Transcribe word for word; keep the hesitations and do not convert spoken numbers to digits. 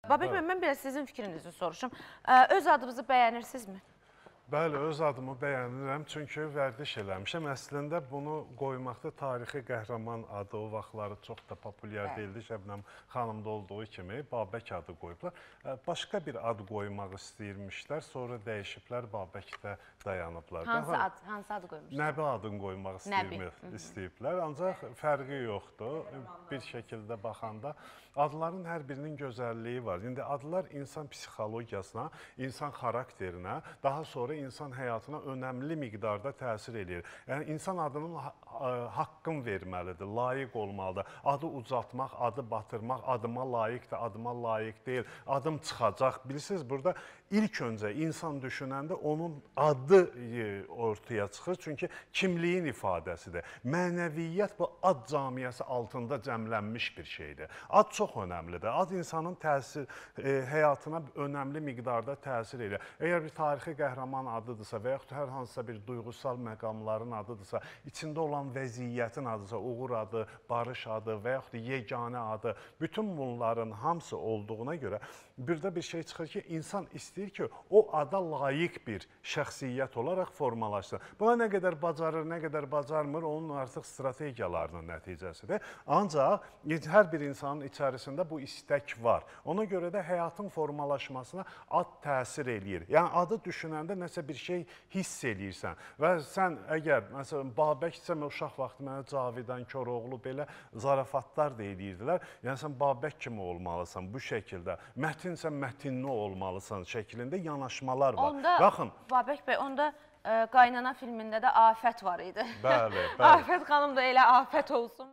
Babək bəy, mən biraz sizin fikrinizi soruşum. Öz adınızı bəyənirsinizmi? Bəli, öz adımı bəyənirəm, çünki vərdiş eləmişəm. Əslində bunu qoymaqda tarixi qəhrəman adı o vaxtları çox da populyar deyildi. Şəbnəm xanımda olduğu kimi Babək adı qoyublar. Başqa bir ad qoymaq istəyirmişlər, sonra dəyişiblər, Babəkdə dayanıblar. Hansı ad, hansı adı qoymuşlar? Nəbi adını qoymaq istəyiblər, ancaq fərqi yoxdur. Bir şəkildə baxanda adların hər birinin gözəlliyi var. İndi adlar insan psixologiyasına, insan xarakterinə, daha sonra insan həyatına önəmli miqdarda təsir edir. Yəni, insan adının haqqın verməlidir, layiq olmalıdır. Adı ucaltmaq, adı batırmaq, adıma layiqdir, adıma layiq deyil, adım çıxacaq. Bilirsiniz, burada ilk öncə insan düşünəndə onun adı ortaya çıxır. Çünki kimliyin ifadəsidir. Mənəviyyət bu ad camiyyəsi altında cəmlənmiş bir şeydir. Ad çox önəmlidir. Ad insanın təsir, e, həyatına önəmli miqdarda təsir edir. Əgər bir tarixi qəhrəman adıdırsa və yaxud hər hansısa bir duyğusal məqamların adıdırsa, içində olan vəziyyətin adıdırsa, uğur adı, barış adı və yaxud yeganə adı, bütün bunların hamısı olduğuna görə burada bir şey çıxır ki, insan istəyir ki, o ada layiq bir şəxsiyyət olaraq formalaşsın. Buna nə qədər bacarır, nə qədər bacarmır, onun artıq strategiyalarının nəticəsidir. Ancaq hər bir insanın içərisində bu istək var. Ona görə də həyatın formalaşmasına ad təsir eləyir. Yəni, adı düşünəndə nəsə bir şey hiss eləyirsən və sən əgər, məsələn, Babəksə, uşaq vaxtı mənə Cavidan, Koroğlu belə zarafatlar da eləyirdilər. Yəni, sən Babək kimi olmalısan bu şəkildə. Mətinsən, mətinli olmalısan şəklində yanaşmalar var. Onda, baxın, Babək bəy, onda ə, Qaynana filmində də afət var idi. Bəli, bəli. Afət xanım da elə afət olsun.